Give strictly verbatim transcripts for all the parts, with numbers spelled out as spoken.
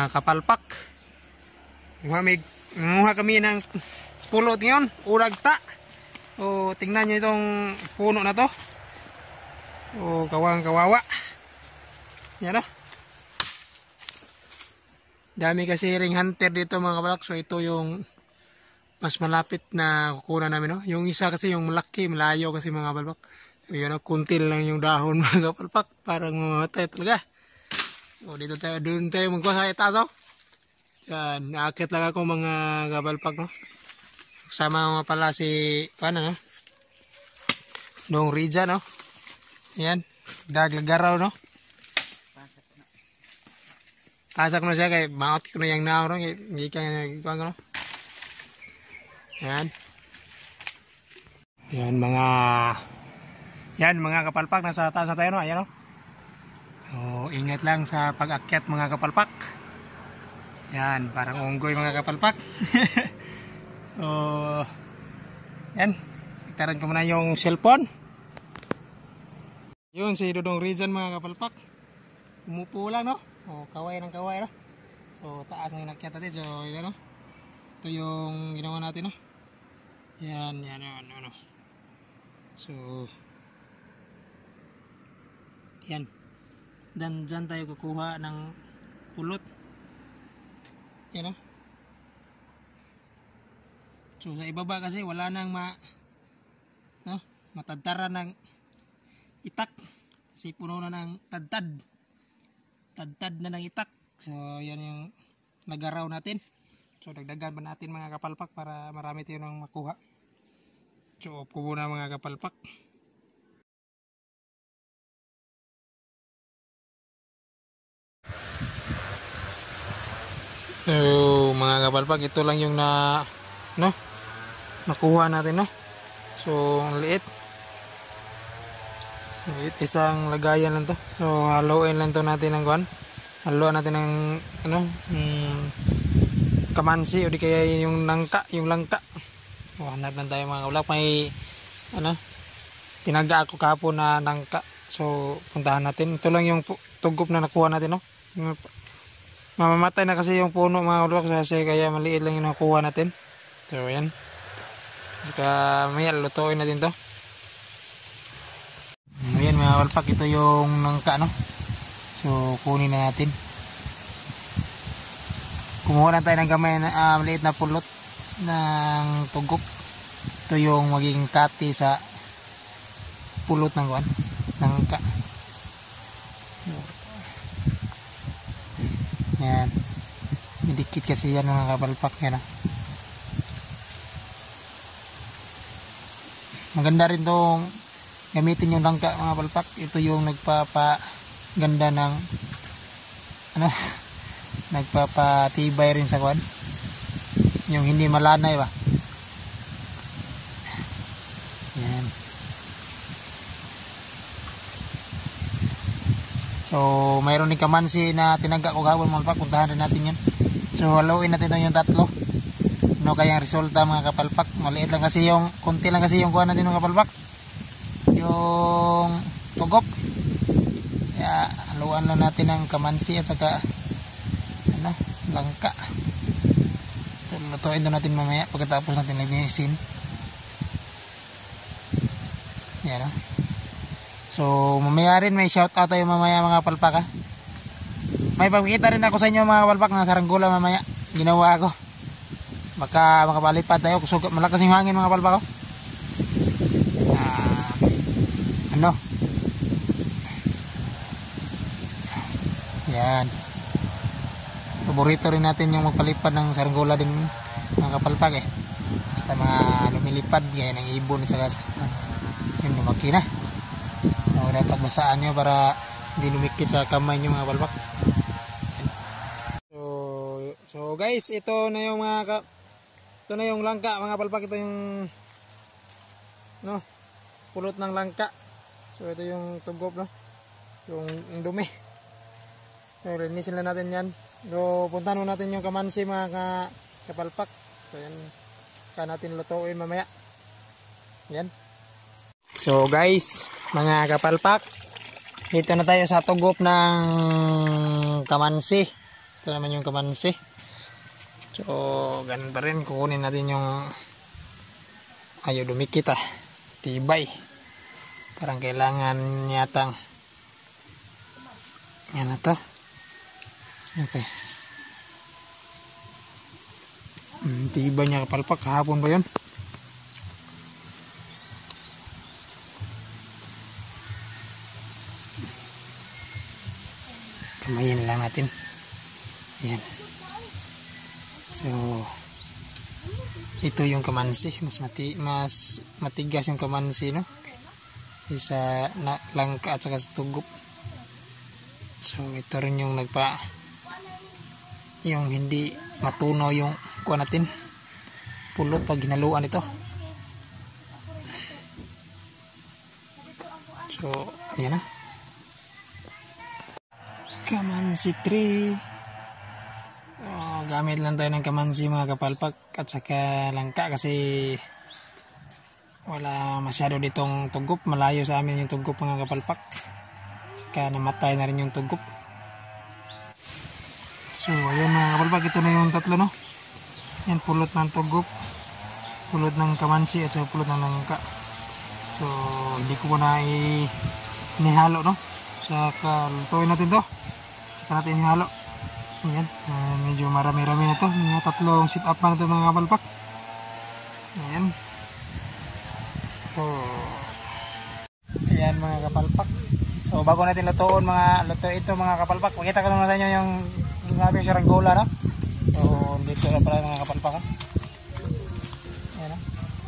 kapalpak. Nguha kami ng pulot ngayon, uragta. O tingnan nyo itong puno na to. O kawang kawawa. Yan o. Dami kasi ring hunter dito mga kapalpak. So ito yung mas malapit na kukunan namin. No? Yung isa kasi yung malaki, malayo kasi mga kapalpak. So yan o, kuntil lang yung dahon mga kapalpak. Parang mamatay talaga. O dito tayo, doon tayo magkuha sa itaas o. Yan, naakit lang ako mga kapalpak no. Kasama nga pala si paano no? Dong Rija no. Yan, daglagaraw no. Pasak na siya kay maot ko na yang nao no. Hindi ka nagkuhan no. Yan. Yan mga Yan mga kapalpak, nasa taas na tayo no. Ayan no. So, ingat lang sa pag-akyat mga kapalpak. Yan, parang unggoy mga kapalpak. So, yan. Itaran ko muna yung cellphone. Yun, si Dodong Rizan mga kapalpak. Umupo lang, no? O, kaway ng kaway, no? So, taas na inakyat natin. So, yan, no? Ito yung ginawa natin, no? Yan, yan, yan, ano. So, yan. Dan dyan tayo kukuha ng pulot. Yan, no? So sa ibaba kasi wala nang ma no, matadtara ng itak kasi puno na ng tadtad. Tadtad na ng itak. So yan yung nagaraw natin. So dagdagan pa natin mga kapalpak para marami tayo nang makuha. So off ko muna mga kapalpak. So mga kapalpak, ito lang yung na no nakuha natin no. So ang liit. Liit, isang lagayan lang to. So haluin lang to natin ng kuan. Haluan natin ng ano, hmm, kamansi o di kaya yung langka, yung langka. O hanap lang tayo mga ulap, may ano, tinaga ako kahapon na langka. So puntahan natin. Ito lang yung tugop na nakuha natin no. Mamamatay na kasi yung puno mga ulap kasi kaya maliit lang yung nakuha natin. So yan. Saka may lutuin natin to. Ayan mga walpak, ito yung nangka no. So kunin na natin. Kumuha na tayo ng gamay na uh, maliit na pulot ng tugok. Ito yung magiging kati sa pulot ng kuan, nangka. Yan. Didikit kasi yan mga kapalpak yan. Ah. Maganda rin tong gamitin yung langka mga palpak. Ito yung nagpapaganda ng ano, nagpapatibay rin sa kwan. Yung hindi malanay ba. Yan. So mayroon ni kamansi na tinaga ko gawin mga palpak. Puntahan rin natin yan. So haluin natin yung tatlo. No kayang resulta mga kapalpak. Maliit lang kasi yung konti lang kasi yung kuha natin mga kapalpak, yung tugop. Kaya haluan lang natin ng kamansi at saka ano, langka. Lutuin doon natin mamaya pagkatapos natin linisin. Yan, no? So mamaya rin may shout out tayo mamaya mga kapalpak. Ha? May pagkikita rin ako sa inyo mga kapalpak na saranggola mamaya ginawa ako. Baka makapalipad tayo, sugat malakas yung hangin mga palbako. Uh, ano? Yan. Paborito rin natin yung magpalipad ng saranggola din mga kapalpak eh. Basta mga lumilipad gaya ng ibon at saka yung lumaki na. So, dapat basaan nyo para hindi lumikit sa kamay nyo mga palpak. So, so guys, ito na yung mga ka ito na yung langka mga palpak. Ito yung no, pulot ng langka. So ito yung tugop no, yung, yung dumi. So linisin lang natin yan. So puntahan natin yung kamansi mga ka, kapalpak. So yan, ka natin lutuin mamaya. Yan. So guys, mga kapalpak, dito na tayo sa tugop ng kamansi. Ito naman yung kamansi. So, ganun pa rin. Kukunin natin yung ayaw dumikit ah. Tibay. Parang kailangan yatang yan na to. Okay. Hmm, tibay niya kapalpak. Kahapon ba yun? Kamayin lang natin. Yan. So, ito yung kamansi. Mas mati mas matigas yung kamansi, no? Sa na, langka at saka sa tugup. So, ito rin yung nagpa yung hindi matunaw yung kuha natin. Pulo pag hinaluan ito. So, yan na. Kamansi tree. Oh, gamit lang tayo ng kamansi mga kapalpak at saka langka kasi wala masyado ditong tugup. Malayo sa amin yung tugup mga kapalpak. Saka namatay na rin yung tugup. So ayan mga kapalpak, ito na yung tatlo, no. Yan, pulot ng tugup, pulot ng kamansi at saka pulot ng langka. So hindi ko na inihalo, no. Saka lutuin natin to. Saka natin ihalo. Ayan, uh, medyo marami-rami na to. Mga tatlong sit up na ito mga kapalpak. Ayan. So, ayan mga kapalpak. So bago natin lutuin mga luto ito mga kapalpak, pakita ko naman sa inyo yung sabi yung saranggola, no? So dito na pala mga kapalpak, ha? Ayan, no?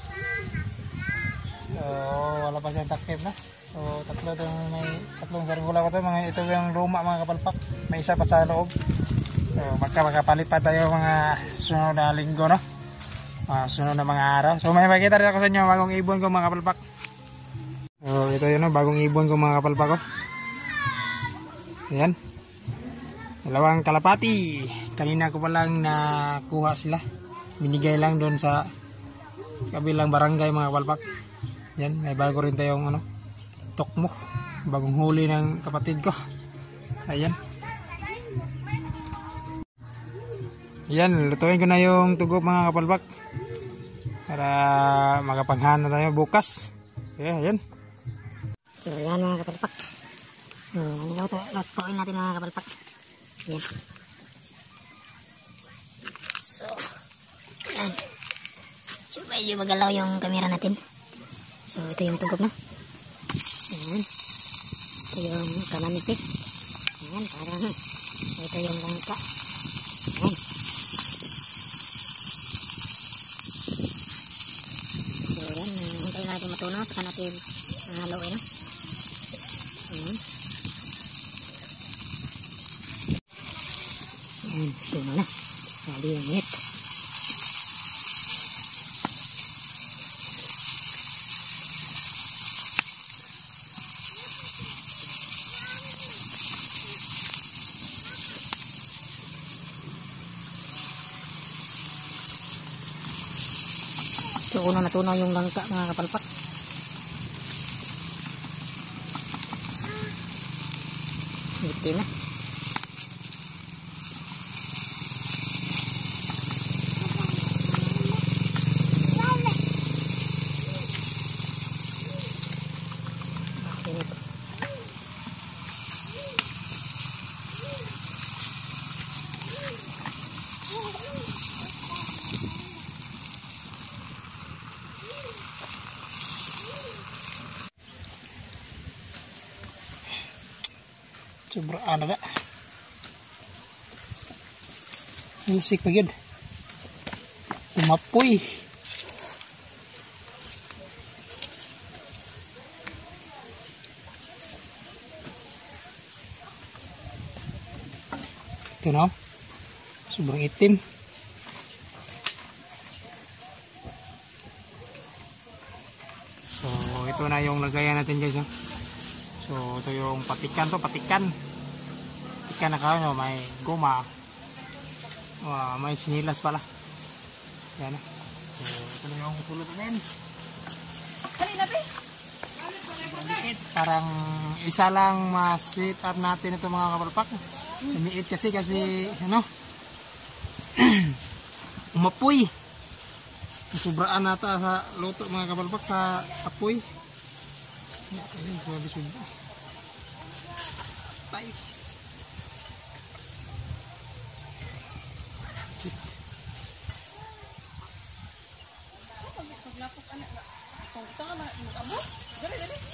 So wala pa siyang takip, no? So tatlo itong may tatlong saranggola ko to mga, ito yung luma mga kapalpak, may isa pa sa loob. So magka makapalit pa tayo mga sunod na linggo, no? Uh, sunod na mga araw. So may makita rin ako sa inyo bagong ibon ko mga kapalpak. So ito yun, no? Bagong ibon ko mga kapalpak ko. Ayan. Dalawang kalapati. Kanina ko pa lang nakuha sila. Binigay lang doon sa kabilang barangay mga kapalpak. Ayan, may bago rin tayong ano, tokmo. Bagong huli ng kapatid ko. Ayan. Ayan, lutuin ko na yung tugup mga kapalpak para makapanghan na tayo bukas. Okay, ayan. So ayan mga kapalpak. Hmm, lutuin natin mga kapalpak. Ayan. So ayan. So medyo magalaw yung camera natin. So ito yung tugup na. Ayan. Ito yung kamansi. Ayan, parang so ito yung langka. Ayan. Natin matunaw, saka natin haluin, no? Ayan. Ayan, tunaw na. Sabi yung init. So una natunaw yung langka mga kapalpak. Itim na. Sobrang ano ba? Musik pa yun. Umapoy. Ito na. Sobrang itim. So ito na yung lagayan natin guys. So ito yung patikan to, patikan. Patikan na kayo, no? May goma. Wow, may sinilas pala. Yan na. So ito na yung pulot natin. Kanina ba? Parang isa lang ma-sit up natin ito mga kapalpak. Lumiit kasi kasi ano umapoy. Sobraan nata sa luto mga kapalpak sa apoy. Ayun, grabe sobra. Tay. Paglapok anak. Kung ito ka mag-abot, dali dali.